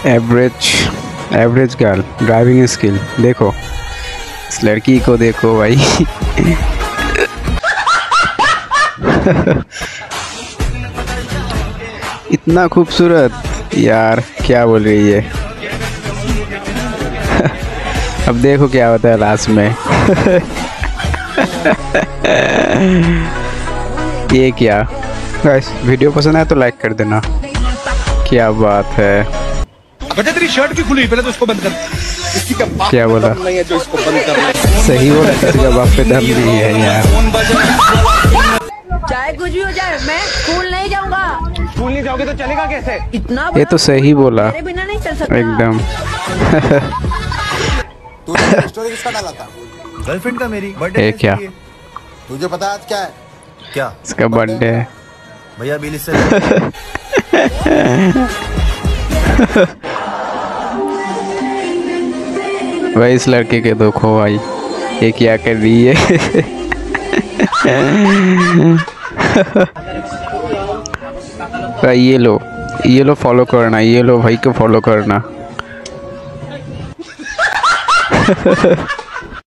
Average average girl driving skill. देखो इस लड़की को देखो भाई। इतना खूबसूरत यार, क्या बोल रही है। अब देखो क्या होता है लास्ट में। ये क्या गाइस, वीडियो पसंद आया तो लाइक कर देना। क्या बात है। बेटा तेरी शर्ट क्यों खुली, पहले तो उसको बंद कर। किसी का बाप क्या बोला? नहीं है जो इसको बंद कर रहा है। सही बोला, किसी का बाप पे दम नहीं है यार। चाहे कुछ भी हो जाए, मैं स्कूल नहीं जाऊंगा। स्कूल नहीं जाओगे तो चलेगा कैसे? इतना ये तो सही बोला मेरे बिना नहीं चल सकता एकदम। तूने स्टोरी किसका डाला था? गर्लफ्रेंड का, मेरी बर्थडे। क्या तुझे पता आज क्या है? क्या? इसका बर्थडे है भैया बिल इससे। भाई इस लड़के के देखो भाई, ये क्या कर रही है। भाई ये लो फॉलो करना, ये लो भाई को फॉलो करना।